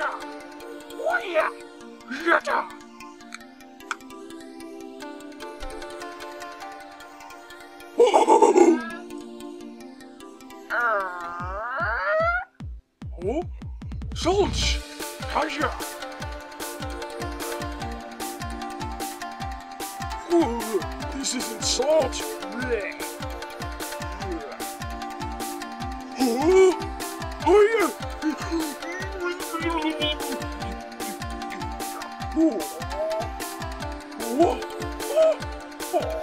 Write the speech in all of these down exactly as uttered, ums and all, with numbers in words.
Oh yeah! Yata! Oh! Oh! Salts! Kaja! Oh, this isn't salt! Oh! Oh yeah! Oh! Oh! Oh!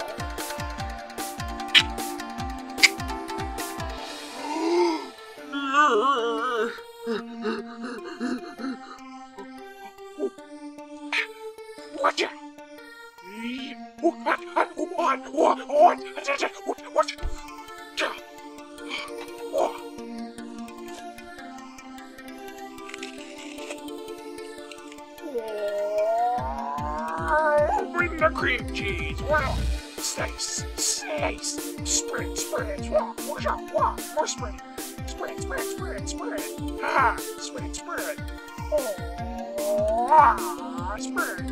What? What? What? What? What? What? What? Bring the cream cheese. Wow. Slice, slice, spread, spread. Wow, wow, wow. More spread. Spread, spread, spread, spread. Ah, spread, spread. Oh, ah, spread.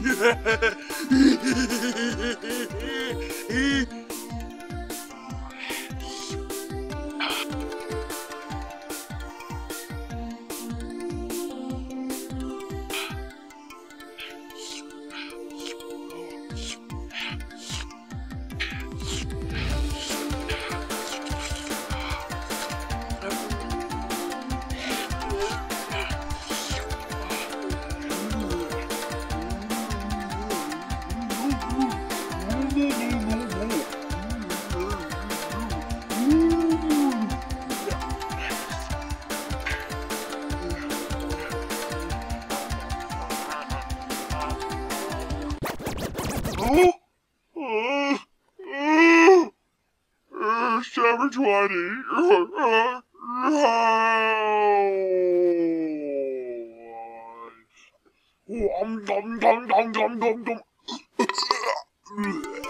Oh, uh, uh, uh, seven twenty. Uh, uh, uh, um, dum, dum, dum, dum, dum, dum.